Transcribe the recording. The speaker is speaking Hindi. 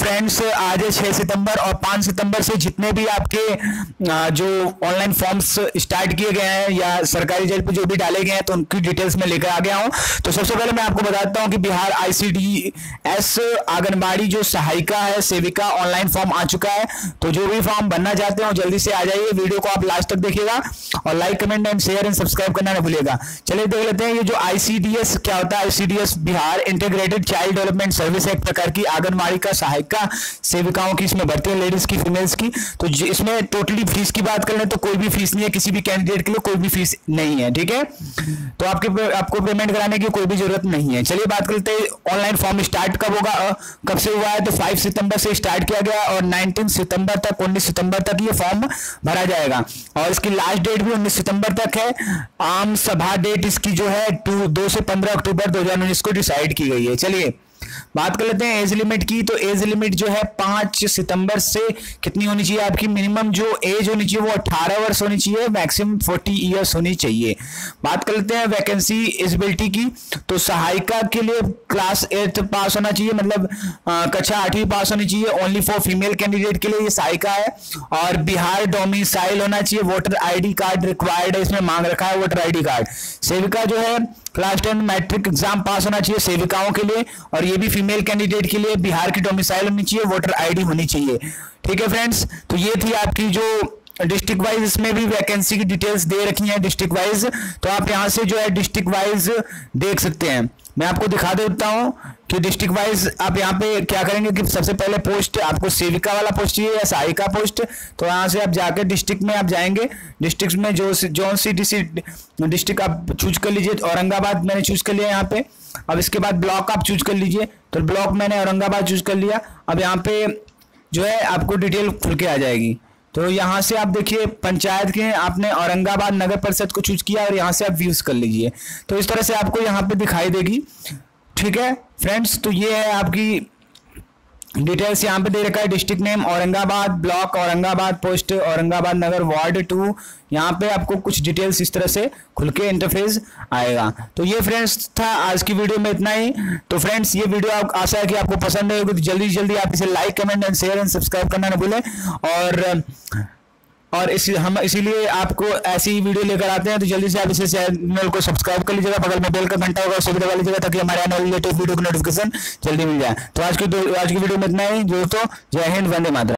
फ्रेंड्स आज है 6 सितंबर और 5 सितंबर से जितने भी आपके जो ऑनलाइन फॉर्म्स स्टार्ट किए गए हैं या सरकारी जेल पे जो भी डाले गए हैं तो उनकी डिटेल्स में लेकर आ गया हूं। तो सबसे पहले मैं आपको बताता हूं कि बिहार ICDS आंगनबाड़ी जो सहायिका है सेविका ऑनलाइन फॉर्म आ चुका है। तो जो भी फॉर्म भरना चाहते हो जल्दी से आ जाइए, वीडियो को आप लास्ट तक देखिएगा और like comment and share and subscribe करना ना भूलिएगा। चलिए देख लेते हैं ये जो ICDS क्या होता है। ICDS Bihar integrated child development service एक प्रकार की आंगनबाड़ी का सहायिका सेविकाओं की इसमें भर्ती है, लेडीज की फीमेल्स की। तो इसमें टोटली फीस की बात कर लें तो कोई भी फीस नहीं है, किसी भी कैंडिडेट के लिए कोई भी फीस नहीं है, ठीक है। तो आपको पेमेंट कराने की कोई भी जरूरत नहीं है। चलिए बात करते हैं ऑनलाइन फॉर्म स्टार्ट कब होगा, कब से हुआ है। तो 5 सितंबर से स्टार्ट किया गया और 19 सितंबर तक 19 सितंबर तक ये फॉर्म भरा जाएगा और इसकी लास्ट डेट भी 19 सितंबर तक है। आम सभा डेट इसकी जो है 2 से 15 अक्टूबर 2019 को डिसाइड की गई है। चलिए बात कर लेते हैं एज लिमिट की। तो एज लिमिट जो है 5 सितंबर से कितनी होनी चाहिए, आपकी मिनिमम जो एज होनी चाहिए वो 18 वर्ष होनी चाहिए, मैक्सिमम 40 ईयर्स होनी चाहिए। बात कर लेते हैं वैकेंसी एलिजिबिलिटी की। तो सहायिका के लिए क्लास 8 पास होना चाहिए, मतलब कक्षा 8वीं पास होनी चाहिए। ओनली फॉर फीमेल कैंडिडेट के लिए ये सहायिका है। और बिहार डोमिसाइल होना चाहिए, वोटर ID कार्ड रिक्वायर्ड है, इसमें मांग रखा है वोटर ID कार्ड। सेविका जो है क्लास 10 मैट्रिक एग्जाम पास होना चाहिए सेविकाओं के लिए, और ये भी फीमेल कैंडिडेट के लिए बिहार की डोमिसाइल होनी चाहिए, वोटर ID होनी चाहिए, ठीक है फ्रेंड्स। तो ये थी आपकी जो डिस्ट्रिक्ट वाइज, इसमें भी वैकेंसी की डिटेल्स दे रखी हैं डिस्ट्रिक्ट वाइज। तो आप यहां से जो है डिस्ट्रिक्ट वाइज देख सकते हैं। मैं आपको दिखा देता हूं कि डिस्ट्रिक्ट वाइज आप यहाँ पे क्या करेंगे कि सबसे पहले पोस्ट आपको सेविका वाला पोस्ट चाहिए या सहायिका पोस्ट। तो यहाँ से आप जाकर डिस्ट्रिक्ट में आप जाएंगे, डिस्ट्रिक्ट में जो सी डिस्ट्रिक्ट आप चूज कर लीजिए। औरंगाबाद मैंने चूज कर लिया यहाँ पे। अब इसके बाद ब्लॉक आप चूज कर लीजिए। तो ब्लॉक मैंने औरंगाबाद चूज कर लिया। अब यहाँ पे जो है आपको डिटेल खुल के आ जाएगी। तो यहाँ से आप देखिए पंचायत के आपने औरंगाबाद नगर परिषद को चूज किया और यहाँ से आप व्यूज कर लीजिए। तो इस तरह से आपको यहाँ पे दिखाई देगी, ठीक है फ्रेंड्स। तो ये है आपकी डिटेल्स, यहाँ पे दे रखा है district name Aurangabad, block Aurangabad, post Aurangabad Nagar, ward 2। यहाँ पे आपको कुछ डिटेल्स इस तरह से खुल के इंटरफेस आएगा। तो ये फ्रेंड्स था आज की वीडियो में इतना ही। तो फ्रेंड्स ये वीडियो आप आशा है कि आपको पसंद आएगी। तो जल्दी जल्दी आप इसे like comment and share and subscribe करना ना भूलें। और हम इसीलिए आपको ऐसी ही वीडियो लेकर आते हैं। तो जल्दी से आप इसे चैनल को सब्सक्राइब कर लीजिएगा, बगल में बेल का घंटा होगा उसे भी दबा लीजिएगा ताकि हमारे आने वाली लेटेस्ट वीडियो की नोटिफिकेशन जल्दी मिल जाए। तो आज की वीडियो में इतना ही दोस्तों। जय हिंद, वंदे मातरम।